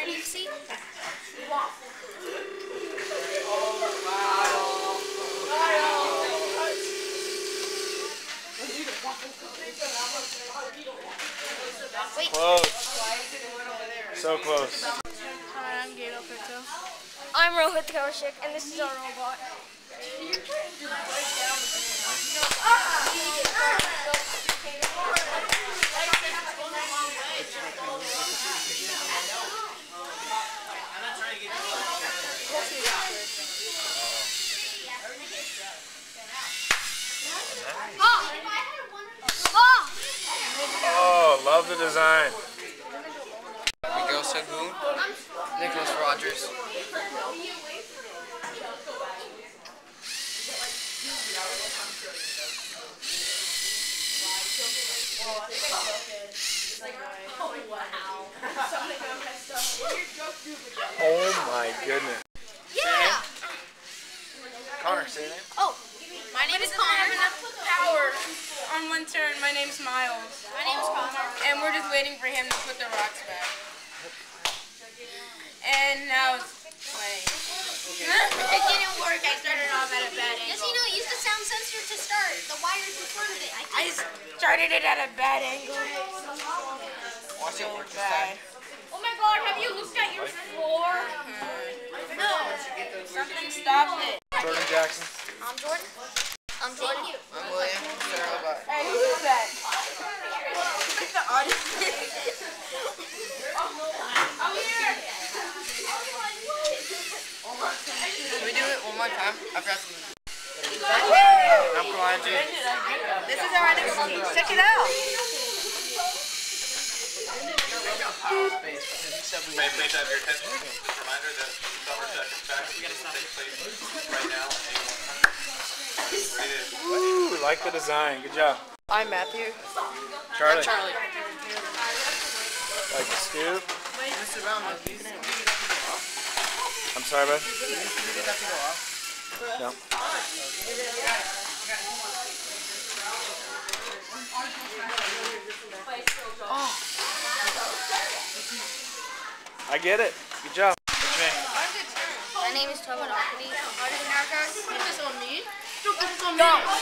See? Wait. Close. So close. Hi, I'm Gato Pito. I'm Rohit Kaushik, and this is our robot. Oh, love the design. Miguel Sagoon, Nicholas Rogers. Oh my goodness. Yeah! Connor, say your name. Oh, my name is Connor. Power on one turn. My name's Miles. My name is Connor. And we're just waiting for him to put the rocks back. And now it's playing. It didn't work. I started off at a bad angle. Yes, you know, use the sound sensor to start. The wires in front of it. I started it at a bad angle. Watch it work this Bad. time. Oh my god, have you looked at your floor? No. Something stopped it. Jordan Jackson. I'm Jordan. I'm Jordan. I'm William. Sarah Robot. Hey, who's that? It's the audience. Can we do it one more time? I forgot something. I'm Kalonji. This is our next one. Check it out. May please have your attention. Reminder that summer session practice takes place right now at 8:01. Ooh, like the design. Good job. I'm Matthew. Charlie. Charlie. Like the scoop. Mr. Brown, I'm sorry, bud. you did have to go off. No. I get it. Good job. What's your name? My name is Tobin Arkady. Put this on me. Don't put this on me.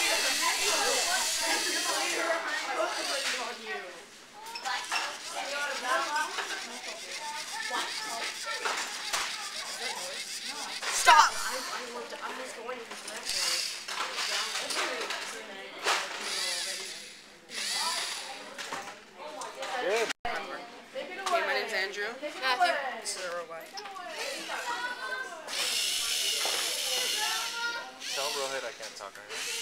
Stop! Good. Okay, my name's Andrew. Matthew. This is a robot. Tell Rohit I can't talk right now.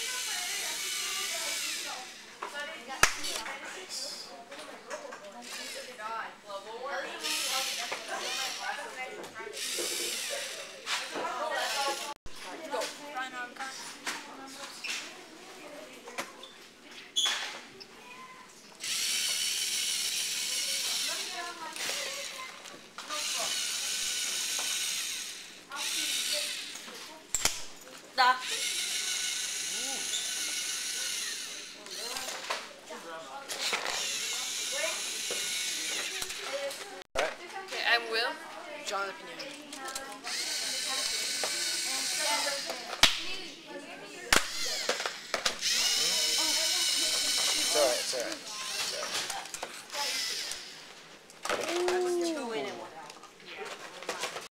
Stop. Okay, I'm Will. Jonathan Pinero.